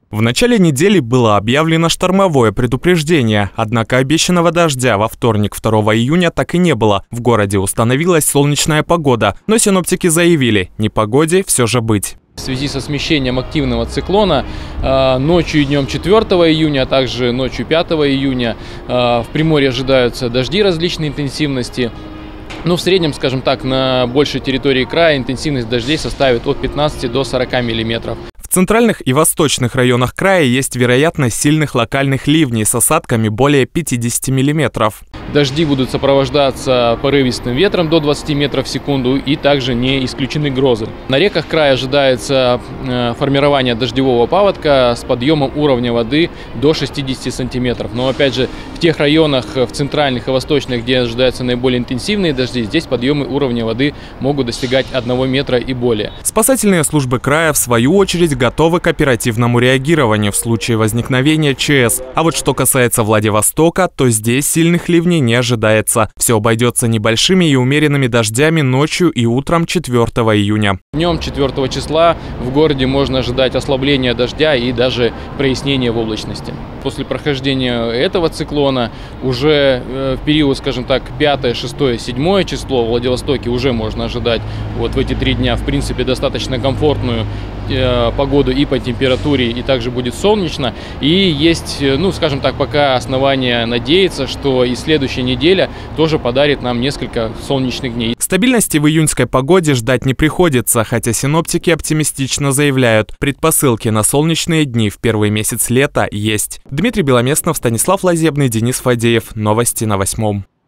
В начале недели было объявлено штормовое предупреждение, однако обещанного дождя во вторник, 2 июня, так и не было. В городе установилась солнечная погода, но синоптики заявили, непогоде все же быть. В связи со смещением активного циклона ночью и днем 4 июня, а также ночью 5 июня в Приморье ожидаются дожди различной интенсивности. В среднем, скажем так, на большей территории края интенсивность дождей составит от 15 до 40 миллиметров. В центральных и восточных районах края есть вероятность сильных локальных ливней с осадками более 50 миллиметров. Дожди будут сопровождаться порывистым ветром до 20 метров в секунду и также не исключены грозы. На реках края ожидается формирование дождевого паводка с подъемом уровня воды до 60 сантиметров. Но опять же, в тех районах, в центральных и восточных, где ожидаются наиболее интенсивные дожди, здесь подъемы уровня воды могут достигать 1 метра и более. Спасательные службы края, в свою очередь, готовы к оперативному реагированию в случае возникновения ЧС. А вот что касается Владивостока, то здесь сильных ливней не ожидается. Все обойдется небольшими и умеренными дождями ночью и утром 4 июня. Днем 4 числа в городе можно ожидать ослабления дождя и даже прояснения в облачности. После прохождения этого циклона уже в период, скажем так, 5, 6, 7 число в Владивостоке уже можно ожидать вот в эти 3 дня, в принципе, достаточно комфортную погоду и по температуре, и также будет солнечно. И есть, скажем так, пока основания надеяться, что и следующая неделя тоже подарит нам несколько солнечных дней. Стабильности в июньской погоде ждать не приходится, хотя синоптики оптимистично заявляют, предпосылки на солнечные дни в первый месяц лета есть. Дмитрий Беломестнов, Станислав Лазебный, Денис Фадеев. Новости на 8.